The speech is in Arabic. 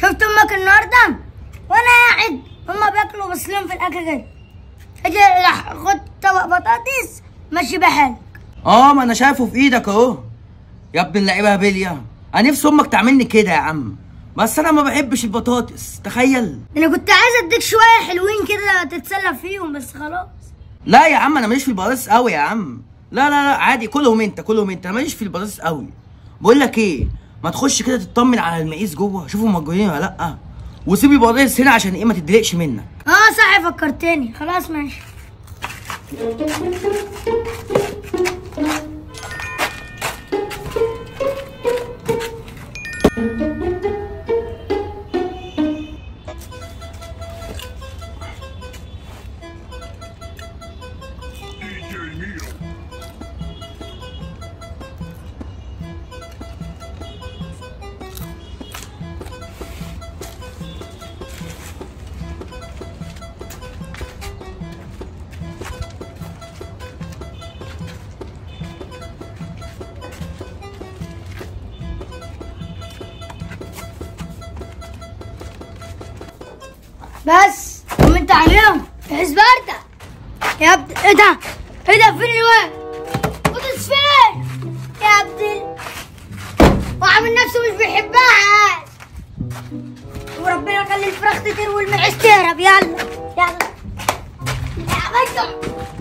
شفت امك النهارده وانا قاعد هما بياكلوا بصلين في الاكل كده، اجي خد طبق بطاطس ماشي بحالك. ما انا شايفه في ايدك اهو يا ابن اللعيبه هبليا. انا نفسي امك تعملني كده يا عم، بس انا ما بحبش البطاطس تخيل. انا كنت عايز اديك شويه حلوين كده تتسلى فيهم بس خلاص. لا يا عم انا ماليش في البطاطس قوي يا عم. لا عادي كلهم انت انا ماليش في البطاطس قوي. بقول لك ايه، ما تخش كده تطمن على المقيس جوه شوفوا موجودين ولا لا، وسيب البطاطس هنا عشان ايه ما تدلقش منك. صح فكرتني، خلاص ماشي. بس طمنت عليهم في سبارتا يا ابني. ايه ده فين الواد؟ بطاطس فين يا ابني؟ وعامل نفسه مش بيحبها. وربنا يخلي الفراخ تطير والمعيش تهرب. يلا يا بجح.